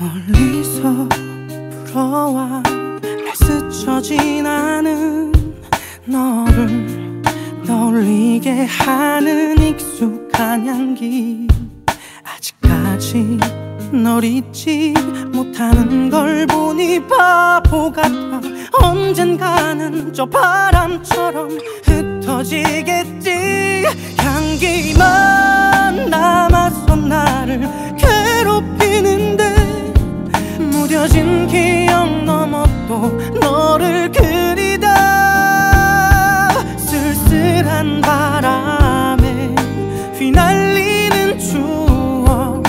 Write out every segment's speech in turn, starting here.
멀리서 불어와 날 스쳐 지나는 너를 떠올리게 하는 익숙한 향기. 아직까지 널 잊지 못하는 걸 보니 바보 같아. 언젠가는 저 바람처럼 흩어지겠지. 향기만 남아서 나를 괴롭히는데 무뎌진 기억 넘어 또 너를 그리다 쓸쓸한 바람에 휘날리는 추억.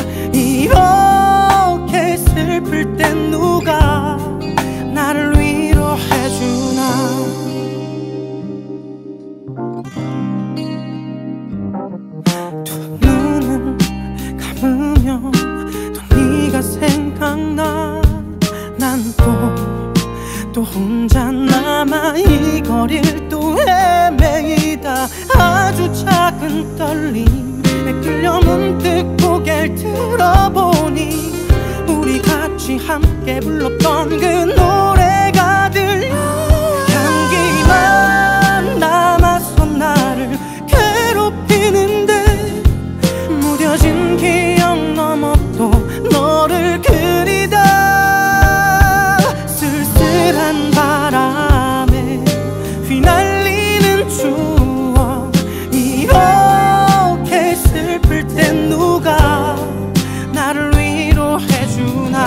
이렇게 슬플 땐 누가 나를 위로해주나. 두 눈을 감으면 또 네가 생각나. 난 또 혼자 남아 이 거리를 또 헤매이다. 아주 작은 떨림에 끌려 문득 고개를 들어보니 우리 같이 함께 불렀던 그 노래가 들려. 향기만 남아서 나를 괴롭히는데 무뎌진 기억 넘어 또 너를 그리다 쓸쓸한 바람에 휘날리는 추억. 이렇게 슬플 땐 누가 나를 위로해주나.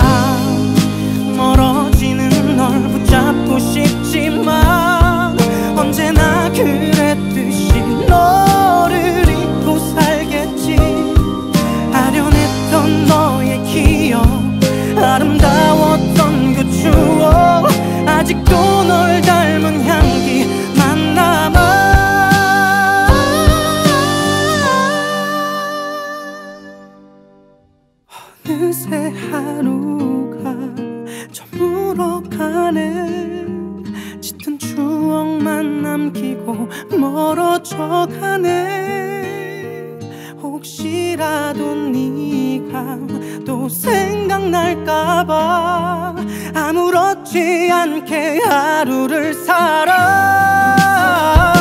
멀어지는 널 붙잡고 싶지만 언제나 그랬듯이 너를 잊고 살겠지. 아련했던 너의 기억, 아름다웠던 그 추억, 아직도 널 닮은 향기만 남아. 어느새 하루가 저물어가네. 짙은 추억만 남기고 멀어져가네. 혹시라도 네가 또 생각날까봐 아무렇지 않게 하루를 살아.